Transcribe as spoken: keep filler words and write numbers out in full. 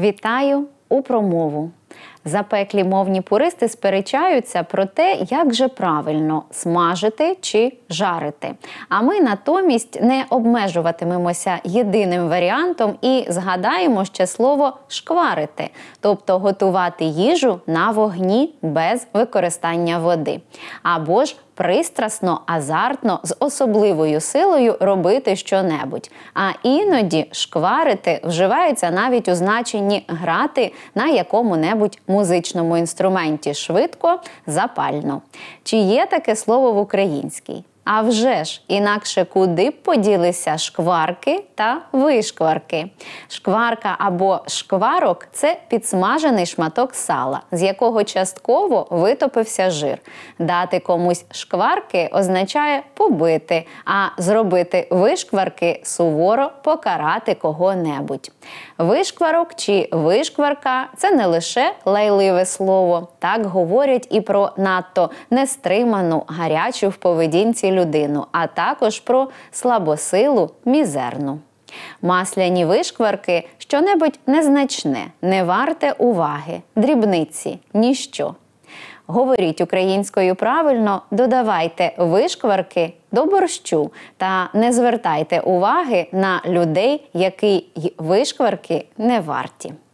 Вітаю у промову. Запеклі мовні пуристи сперечаються про те, як же правильно – смажити чи жарити. А ми натомість не обмежуватимемося єдиним варіантом і згадаємо ще слово «шкварити», тобто готувати їжу на вогні без використання води. Або ж пристрасно, азартно, з особливою силою робити щонебудь. А іноді шкварити вживаються навіть у значенні грати на якому-небудь музичному інструменті швидко, запально. Чи є таке слово в українській? А вже ж, інакше куди б поділися шкварки та вишкварки. Шкварка або шкварок – це підсмажений шматок сала, з якого частково витопився жир. Дати комусь шкварки означає побити, а зробити вишкварки – суворо покарати кого-небудь. Вишкварок чи вишкварка – це не лише лайливе слово. Так говорять і про надто нестриману, гарячу в поведінці людину, а також про слабосилу, мізерну. Масляні вишкварки – щонебудь незначне, не варте уваги, дрібниці, ніщо. Говоріть українською правильно, додавайте вишкварки до борщу та не звертайте уваги на людей, які й вишкварки не варті.